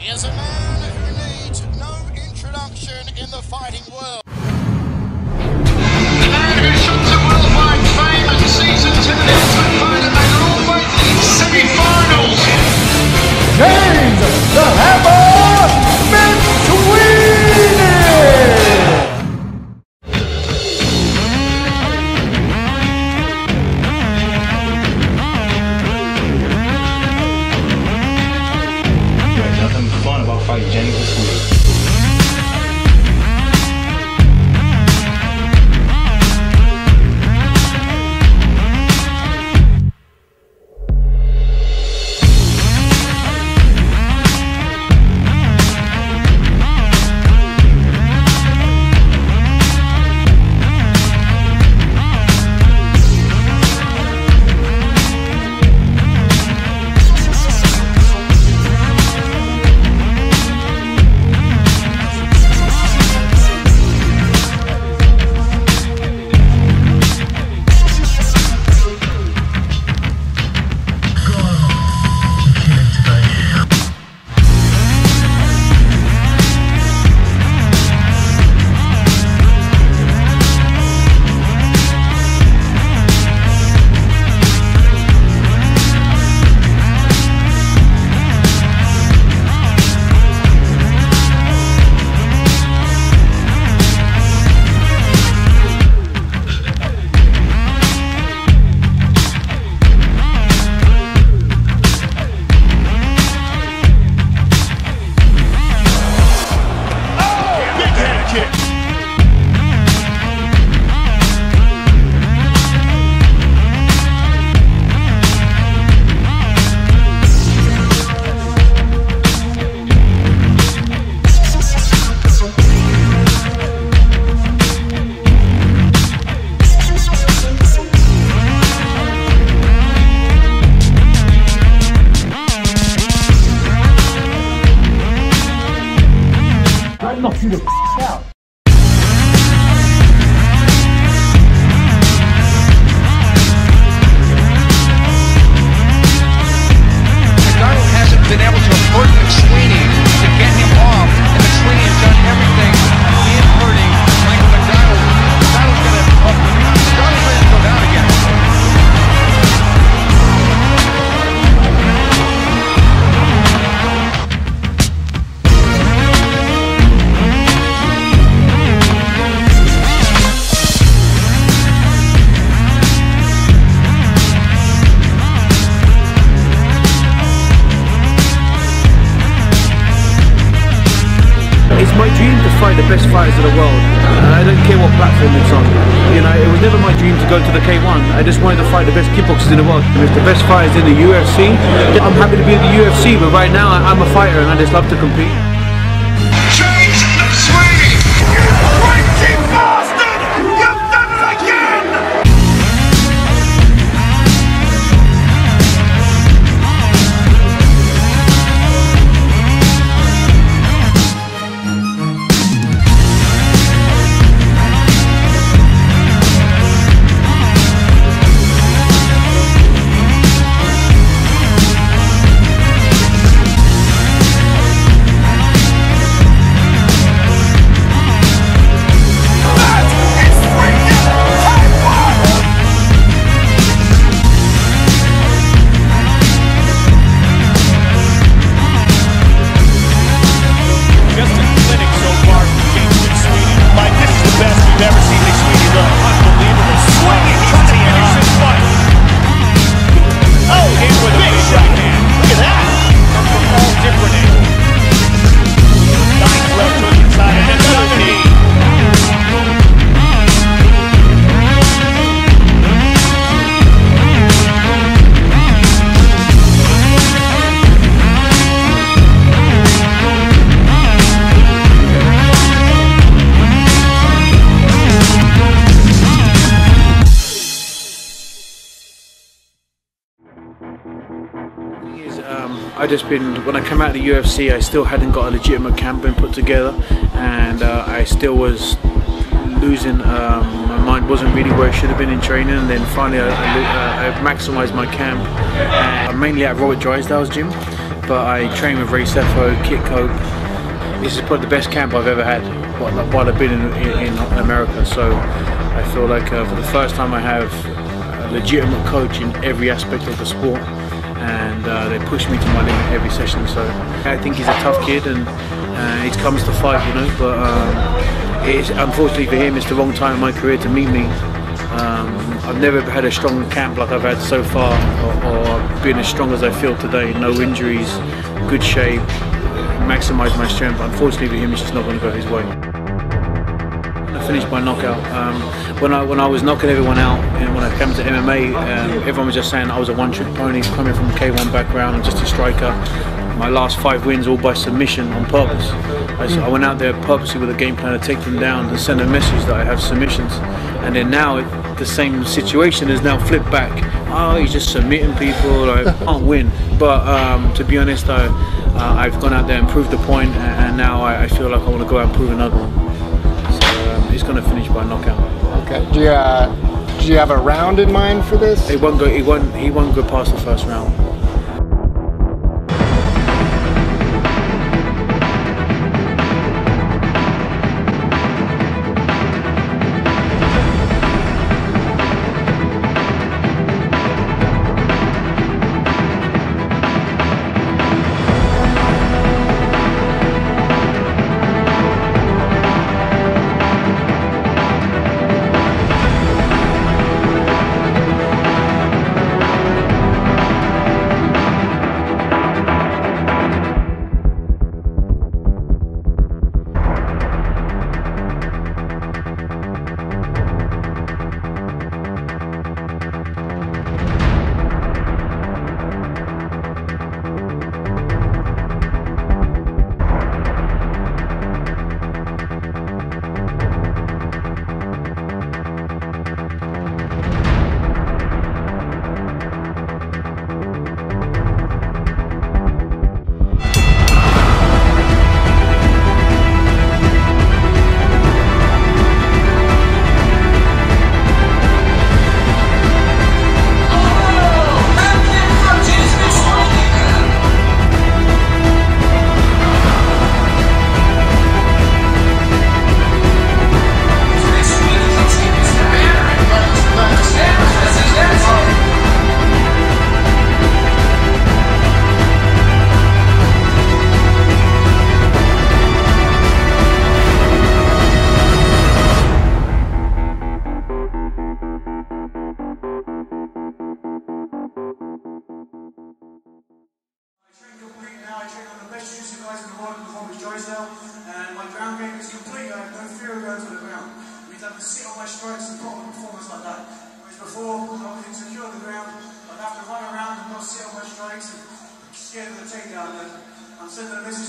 is a man who needs no introduction in the fighting world. The man who shot to worldwide fame and seasons in the ultimate fighter made it all the way to the semi-finals. James the Hammer McSweeney! There's nothing fun about fighting James McSweeney. Knock you the out. McDonald hasn't been able to avert McSweeney to get him off, and McSweeney has done everything in hurting Michael McDonald. McDonald's ready to go down again. It's my dream to fight the best fighters in the world, and I don't care what platform it's on. You know, it was never my dream to go to the K1. I just wanted to fight the best kickboxers in the world. If the best fighters in the UFC, I'm happy to be in the UFC, but right now I'm a fighter and I just love to compete. James McSweeney! You crazy bastard! You've done it again! When I came out of the UFC, I still hadn't got a legitimate camp been put together, and I still was losing. My mind wasn't really where it should have been in training, and then finally I maximised my camp, mainly at Robert Drysdale's gym. but I train with Ray Sefo, Kit Cope. This is probably the best camp I've ever had while I've been in America. So I feel like for the first time I have a legitimate coach in every aspect of the sport, and they push me to my limit every session. So I think he's a tough kid, and he comes to fight, you know. But unfortunately for him, it's the wrong time in my career to meet me. I've never had a strong camp like I've had so far, or been as strong as I feel today. No injuries, good shape, maximise my strength. Unfortunately for him, it's just not going to go his way. I finished by knockout. When I was knocking everyone out, and when I came to MMA, everyone was just saying I was a one-trick pony, coming from a K1 background and just a striker. My last 5 wins all by submission on purpose. I went out there purposely with a game plan to take them down and send a message that I have submissions. And then now the same situation is now flipped back. Oh, he's just submitting people. I can't win. But to be honest, I've gone out there and proved the point, and now I feel like I want to go out and prove another one. So he's going to finish by knockout. Okay. Do you have a round in mind for this? He won't go past the first round. And my ground game is complete. I have no fear of going to the ground. It means I can sit on my strikes and put on a performance like that. Whereas before, when I was insecure on the ground, I'd have to run around and not sit on my strikes and scared of the takedown. And I'm sending a message